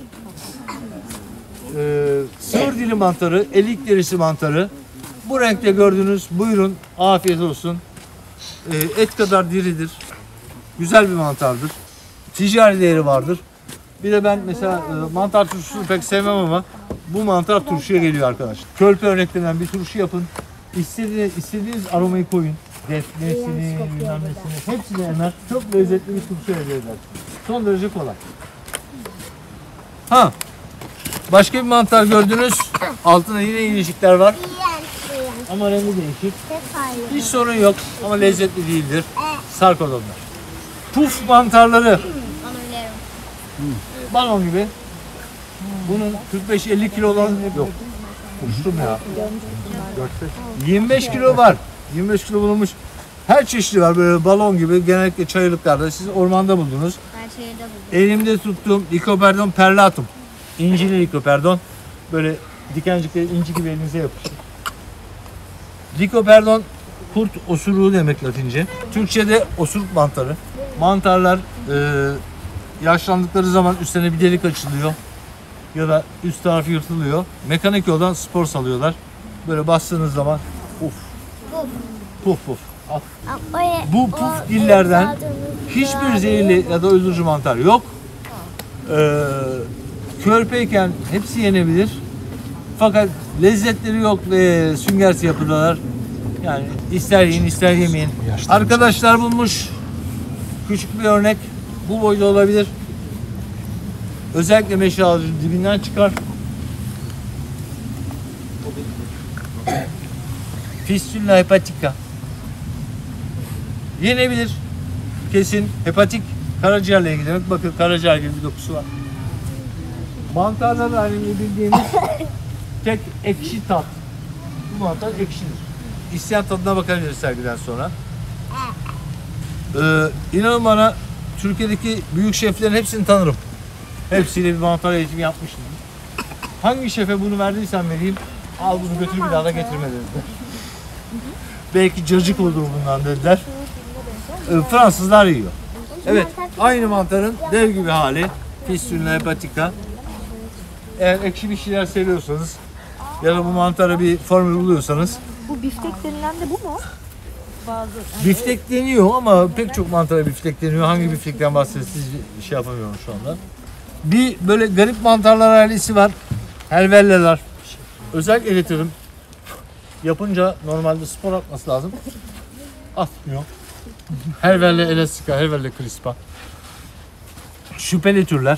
Speaker 1: Sığır dili mantarı, elik derisi mantarı. Bu renkte gördüğünüz, buyurun, afiyet olsun. Et kadar diridir. Güzel bir mantardır. Ticari değeri vardır. Bir de ben mesela mantar turşusunu pek sevmem ama bu mantar turşuya geliyor arkadaşlar. Körpe örneklerinden bir turşu yapın. İstediğiniz aromayı koyun. Defnesini, bilmem nesini, hepsini emer. Çok lezzetli bir turşu elde eder. Son derece kolay. Ha, başka bir mantar gördünüz. Altında yine ilişikler var. Ama rengi değişik. Hiç sorun yok ama lezzetli değildir. Sarkodonlar. Puf mantarları. Balon gibi. Bunun 45-50 kilo olan yok. Uçtum ya. 25 kilo var. 25 kilo bulunmuş. Her çeşidi var böyle balon gibi. Genellikle çayırlıklarda. Siz ormanda buldunuz.
Speaker 5: Her şeyde buldum.
Speaker 1: Elimde tuttuğum Lycoperdon perlatum. İncili Lycoperdon. Böyle dikencikleri inci gibi elinize yapışır. Lycoperdon kurt osuruğu demek Latince. Türkçe'de osuruk mantarı. Mantarlar yaşlandıkları zaman üstlerine bir delik açılıyor. Ya da üst tarafı yırtılıyor. Mekanik yoldan spor salıyorlar. Böyle bastığınız zaman uf. Puf puf. Al. Bu puf dillerden hiçbir zehirli ya da öldürücü mantar yok. Körpeyken hepsi yenebilir. Fakat lezzetleri yok ve süngersi yapıdalar. Yani ister yiyin ister yemeyin. Arkadaşlar bulmuş. Küçük bir örnek. Bu boyda olabilir. Özellikle meşe ağacının dibinden çıkar. Fistula hepatica. Yenebilir. Kesin. Hepatik karaciğerle ilgili demek. Bakın karaciğer gibi bir dokusu var. Mantarlar halinde bildiğimiz tek ekşi tat. Bu mantar ekşidir. İsteyen tadına bakabiliriz sergiden sonra. İnanın bana Türkiye'deki büyük şeflerin hepsini tanırım. Hepsiyle bir mantar eğitimi yapmıştım. Hangi şefe bunu verdiysen vereyim, al bunu götür bir daha da getirme dediler. Belki cacık olur bundan dediler. Fransızlar yiyor. Evet, aynı mantarın dev gibi hali. Fistula hepatica. Eğer ekşi bir şeyler seviyorsanız ya da bu mantara bir formül buluyorsanız.
Speaker 7: Bu biftek denilen de bu mu?
Speaker 1: Biftek deniyor ama pek çok mantara biftek deniyor. Hangi biftekten bahsediyorsunuz şey yapamıyorum şu anda. Bir böyle garip mantarlar ailesi var. Helvelleler. Özellikle getiririm. Yapınca normalde spor atması lazım. Atmıyor. Helvelle elastica, helvelle crispa. Şüpheli türler.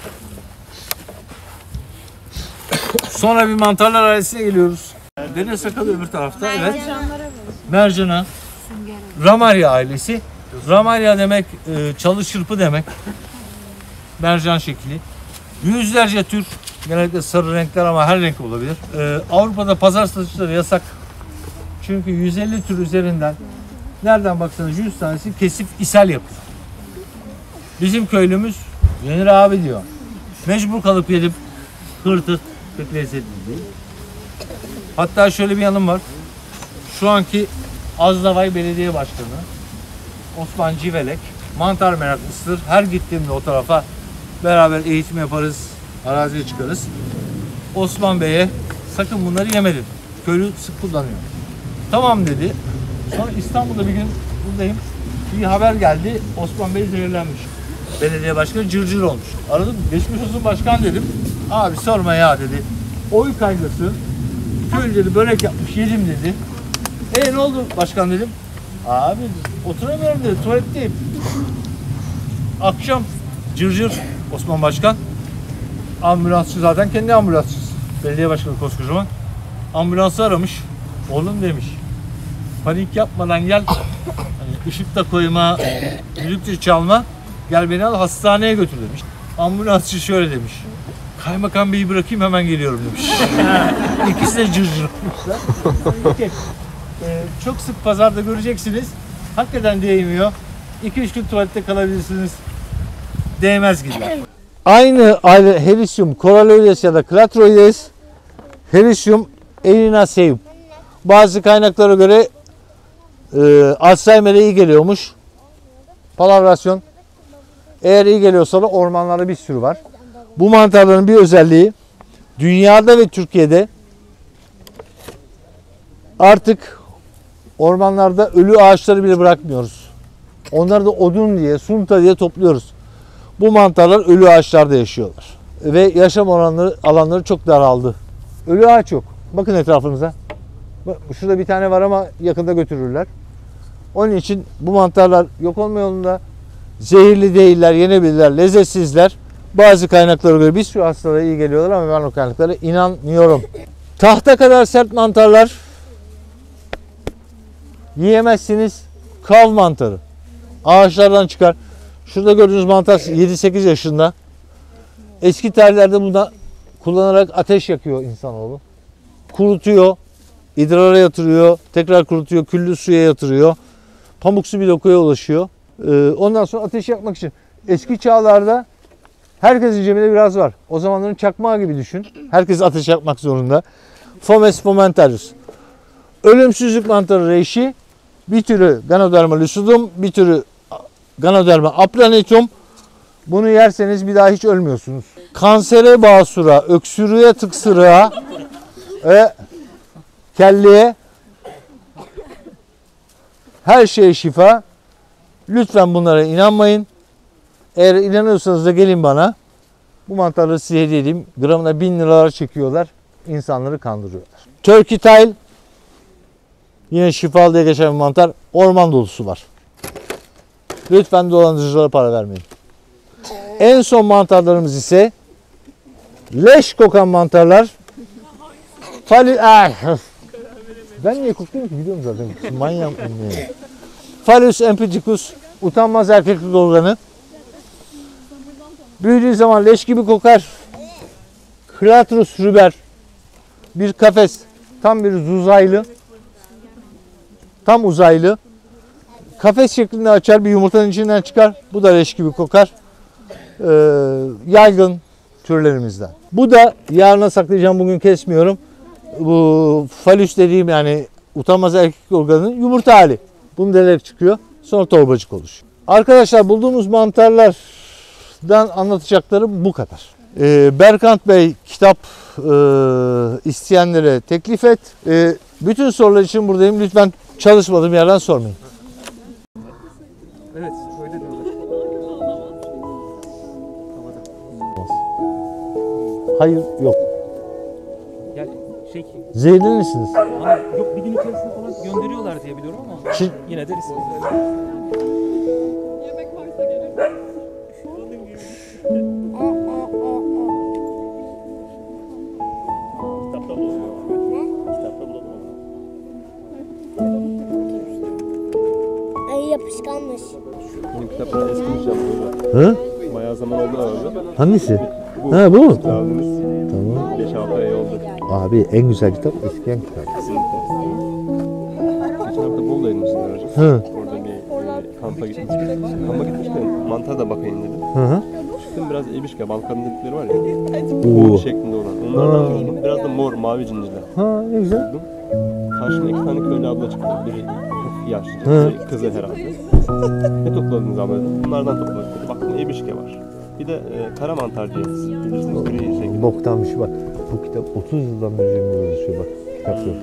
Speaker 1: Sonra bir mantarlar ailesine geliyoruz. Deniz sakalı öbür tarafta. Evet. Mercana. Ramaria ailesi. Ramaria demek çalı çırpı demek. Mercan şekli. Yüzlerce tür. Genellikle sarı renkler ama her renk olabilir. Avrupa'da pazar satışları yasak. Çünkü 150 tür üzerinden nereden baksanız 100 tanesi kesif ishal yapıyor. Bizim köylümüz yenir abi diyor. Mecbur kalıp yedim. Hırtıt. Pek lezzetli değil. Hatta şöyle bir yanım var. Şu anki Azdavay Belediye Başkanı Osman Civelek mantar meraklısıdır. Her gittiğimde o tarafa beraber eğitim yaparız. Araziye çıkarız. Osman Bey'e sakın bunları yeme dedi. Köylü sık kullanıyor. Tamam dedi. Sonra İstanbul'da bir gün buradayım. Bir haber geldi. Osman Bey zehirlenmiş. Belediye başkanı cırcır olmuş. Aradım. Geçmiş olsun başkan dedim. Abi sorma ya dedi. Oy kaygısı. Köylü dedi börek yapmış yedim dedi. Ne oldu başkan dedim. Abi oturamıyorum dedi. Tuvaletteyim. Akşam cırcır Osman Başkan. Ambulansçı zaten kendi ambulansçısı. Belediye başkanı koskocaman. Ambulansı aramış. Oğlum demiş. Panik yapmadan gel. Hani ışıkta koyma, düdük çalma. Gel beni al hastaneye götür demiş. Ambulansçı şöyle demiş. Kaymakam Bey'i bırakayım hemen geliyorum demiş. İkisi de cırcır olmuşlar. Çok sık pazarda göreceksiniz. Hakikaten değmiyor. 2-3 gün tuvalette kalabilirsiniz. Değmez gibi. Aynı aile Hericium coralloides ya da clatroides, Hericium erinaceum. Bazı kaynaklara göre Alzheimer'e iyi geliyormuş. Palavrasyon. Eğer iyi geliyorsa da ormanlarda bir sürü var. Bu mantarların bir özelliği dünyada ve Türkiye'de artık Ormanlarda ölü ağaçları bile bırakmıyoruz. Onları da odun diye, sunta diye topluyoruz. Bu mantarlar ölü ağaçlarda yaşıyorlar. Ve yaşam alanları çok daraldı. Ölü ağaç yok. Bakın etrafınıza. Bak, şurada bir tane var ama yakında götürürler. Onun için bu mantarlar yok olma yolunda. Zehirli değiller, yenebilirler, lezzetsizler. Bazı kaynaklara göre biz şu hastalara iyi geliyorlar ama ben o kaynaklara inanmıyorum. Tahta kadar sert mantarlar yiyemezsiniz. Kav mantarı. Ağaçlardan çıkar. Şurada gördüğünüz mantar 7-8 yaşında. Eski tarihlerde bunu kullanarak ateş yakıyor insanoğlu. Kurutuyor, idrara yatırıyor, tekrar kurutuyor, küllü suya yatırıyor. Pamuksu bir dokuya ulaşıyor. Ondan sonra ateş yakmak için. Eski çağlarda herkesin cebinde biraz var. O zamanların çakmağı gibi düşün. Herkes ateş yakmak zorunda. Fomes fomentarius. Ölümsüzlük mantarı reishi. Bir türü Ganoderma lucidum, bir türü Ganoderma aplanitum. Bunu yerseniz bir daha hiç ölmüyorsunuz. Kansere, basura, öksürüğe, tıksırığa ve kelleye her şeye şifa. Lütfen bunlara inanmayın. Eğer inanıyorsanız da gelin bana. Bu mantarları size hediye edeyim. Gramına 1000 liralar çekiyorlar. İnsanları kandırıyorlar. Turkey tile. Yine şifalı diye geçen bir mantar. Orman dolusu var. Lütfen dolandırıcılara para vermeyin. En son mantarlarımız ise leş kokan mantarlar. Ben niye kokluyorum ki biliyorum zaten. Manyak mıyım? Phallus empedicus, utanmaz erkeklik organı. Büyüdüğü zaman leş gibi kokar. Craterus ruber, bir kafes, tam bir uzaylı. Tam uzaylı. Kafes şeklinde açar, bir yumurtanın içinden çıkar. Bu da leş gibi kokar. Yaygın türlerimizden. Bu da yarına saklayacağım, bugün kesmiyorum. Bu falüs dediğim yani utanmaz erkek organının yumurta hali. Bunu delerek çıkıyor. Sonra torbacık oluşuyor. Arkadaşlar bulduğumuz mantarlardan anlatacaklarım bu kadar. Berkant Bey kitap isteyenlere teklif et. Bütün sorular için buradayım. Lütfen çalışmadığım yerden sormayın.
Speaker 4: Evet, öyle diyorlar.
Speaker 1: Hayır, yok.
Speaker 8: Yani
Speaker 1: Zehirlenirsiniz.
Speaker 8: ama yok bir gün içerisinde falan gönderiyorlar diye biliyorum ama yine de riskli.
Speaker 3: Yemek varsa gelir.
Speaker 4: Kitapta bulalım. Kitapta bulalım.
Speaker 5: Ay yapışkanmış.
Speaker 4: Benim kitaplar eskimiş yaptı.
Speaker 1: Hı?
Speaker 4: Bayağı zaman oldu abi.
Speaker 1: Hangisi? Ha bu mu?
Speaker 4: Abimiz
Speaker 1: Tamam.
Speaker 4: 5-6 ay oldu.
Speaker 1: Abi en güzel kitap eskiyen kitap.
Speaker 4: Kesinlikle. Geçen hafta Bolu'daymışsın hocam.
Speaker 1: Hı.
Speaker 4: Orada bir kampa gitmiştik. Kampa gitmişken mantara da bakayım dedim.
Speaker 1: Hı hı.
Speaker 4: Çıktım biraz ebişke, Balkan dedikleri var ya.
Speaker 1: Oo.
Speaker 4: Boğulu şeklinde olan. Onlardan buldum. Biraz da mor, mavi cinciler.
Speaker 1: Ha ne güzel.
Speaker 4: Buldum. Karşıma 2 tane köylü abla çıktı. Biri yaşlıca,
Speaker 1: Hı.
Speaker 4: biri kızı herhalde. Ne topladınız abla dedim. Bunlardan topladık dedi. Baktım ebişke var. Bir de kara mantar diye bilirsiniz gri şekilde.
Speaker 1: Boktan bir şey bak. Bu kitap 30 yıldan beri cebimde uğraşıyor bak. Kitap yok.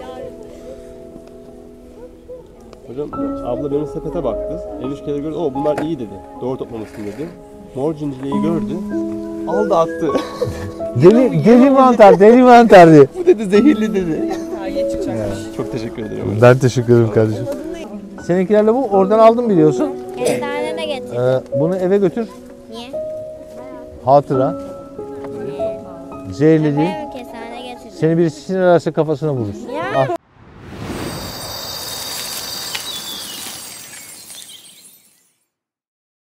Speaker 4: Hocam abla benim sepete baktı. Ebişkeleri gördü. O bunlar iyi dedi. Doğru toplamışsın dedi. Mor cinciliği gördü. Aldı attı.
Speaker 1: Deli mantar, deli mantar diye.
Speaker 4: Bu dedi zehirli dedi. Çok teşekkür ederim.
Speaker 1: Ben teşekkür ederim kardeşim. Seninkilerle bu. Oradan aldım biliyorsun.
Speaker 5: Kestane de getir.
Speaker 1: Bunu eve götür.
Speaker 5: Niye?
Speaker 1: Hatıra. Zehirli değil.
Speaker 5: Ben kestane getirdim.
Speaker 1: Seni birisi sinirlerse kafasına vurur.
Speaker 5: Ya